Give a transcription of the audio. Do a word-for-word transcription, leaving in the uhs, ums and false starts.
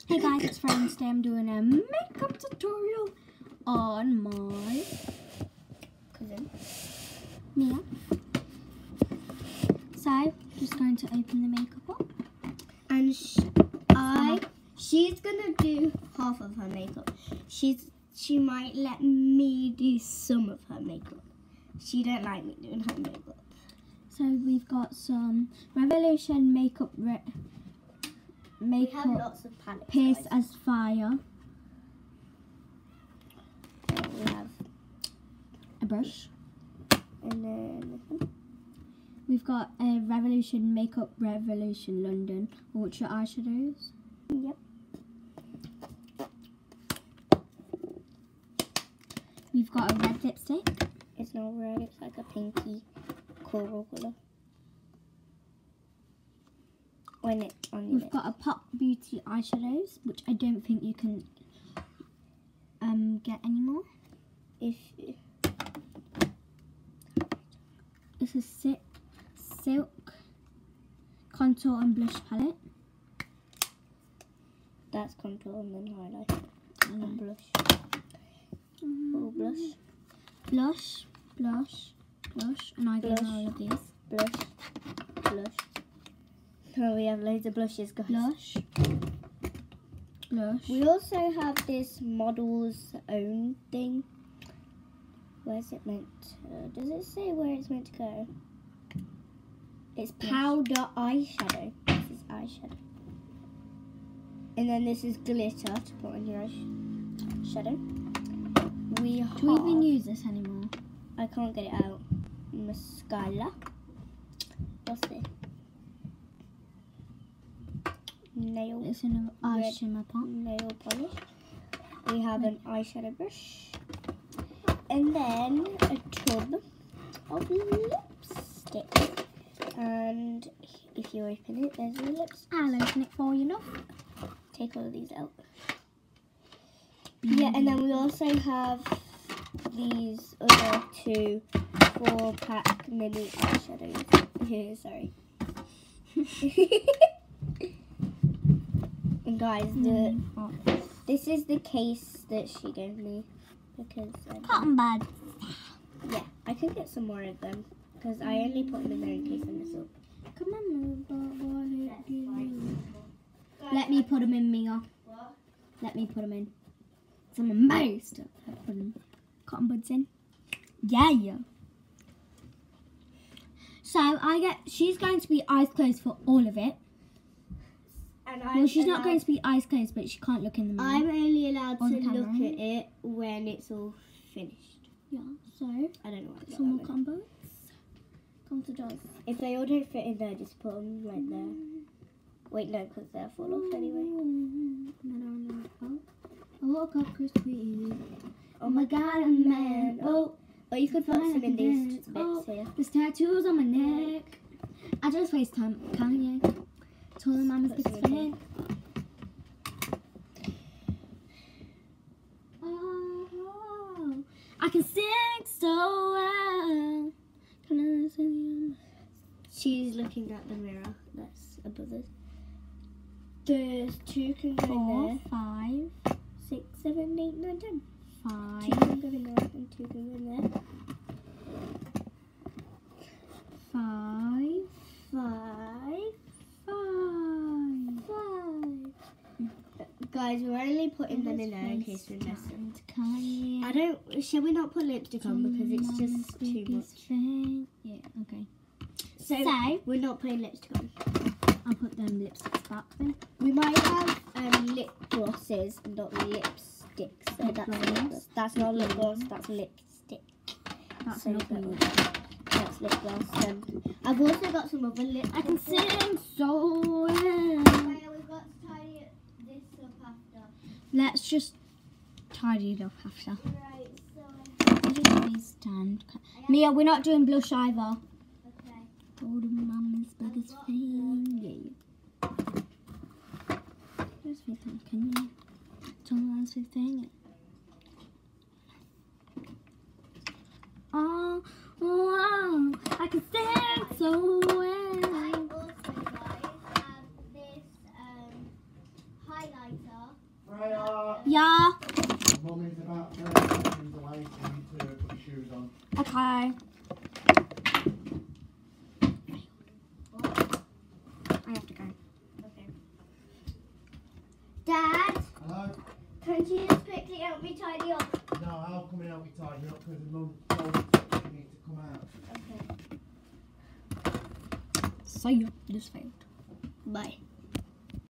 Hey guys, it's Fran. Today I'm doing a makeup tutorial on my cousin, Mia. So, just going to open the makeup up. And sh I, she's gonna do half of her makeup. She's, she might let me do some of her makeup. She don't like me doing her makeup. So we've got some Revolution makeup re makeup We have lots of palettes, Pierce guys. as Fire. Uh, we have, A brush. and then this one. We've got a Revolution Makeup Revolution London Ultra eyeshadows. Yep. We've got a red lipstick. It's not red. It's like a pinky coral colour. When it on your We've got a Pop Beauty eyeshadows, which I don't think you can um get anymore. If It's a silk, silk contour and blush palette. that's contour and then highlight and blush. Little blush, Blush, blush, blush, and I got Blush. all of these. blush, blush. Oh, we have loads of blushes, guys. Blush, blush. We also have this model's own thing. Where's it meant to, does it say where it's meant to go? It's powder eyeshadow. This is eyeshadow. And then this is glitter to put on your eyeshadow. We have, Do we even use this anymore? I can't get it out. Mascara. What's this? Nail It's in an eye Red. shimmer pot. nail polish. We have an eyeshadow brush. And then a tub of lipstick. And if you open it, there's your lips. I'll open it for you, love. Take all of these out. Yeah, and then we also have these other two four pack mini eyeshadows. Here, sorry. And guys, the this is the case that she gave me because I don't- Cotton buds. yeah, I could get some more of them because I only put them in there in case I mess up. Come on, move, boy. Let me put them in, Mia. Let me put them in. Some of my stuff. I put them cotton buds in. Yeah, yeah. So I get. She's going to be eyes closed for all of it. And Well, she's not going to be eyes closed, but she can't look in the mirror. I'm only allowed On to camera. look at it when it's all finished. Yeah. So I don't know what some more that cotton buds. Come to Joyce. If they all don't fit in there, just put them right there. Wait, no, because they'll fall off anyway. I woke up crispy. Oh my god, I'm mad. Oh, or you could put some in these bits Oh, here. there's tattoos on my neck. I just FaceTime Kanye. Told him I'm his Put biggest some in fan. Oh, I can sing so well. Can I sing? She's looking at the mirror that's above us. There's two can go in Four, there. five, Six, seven, eight, nine, ten. Two five. can go in there and two can go in there. Five, Five, five, five. Guys, we're only putting them in there in case we mess up. And Kanye. I don't. Shall we not put lipstick on because it's just too much? biggest fan. Yeah, okay. So, So- we're not putting lipstick on. I'll put them lipsticks back then. We might have um, lip glosses, not lipsticks. So Lip that's, gloss. that's not lip gloss. That's lipstick. That's So not that- me. That's lip gloss. Um, I've also got some other lip. I can sing so well. We've got to tidy this up after. Let's just tidy it up after. Right. So. I'll just FaceTime. Mia, we're not doing blush either. Okay. Golden Mama's biggest fan. Yeah. Here's FaceTime. Can you tell me what's FaceTime? Oh, wow. I can sing so I well. also, guys, have this um, highlighter Yeah. Mum is about thirty seconds away, so you need to put your shoes on. Okay. I have to go. Okay. Dad, Hello? can you just quickly help me tidy up? No, I'll come and help you tidy up because Mum told you need to come out. Okay. So yeah, this failed. Bye.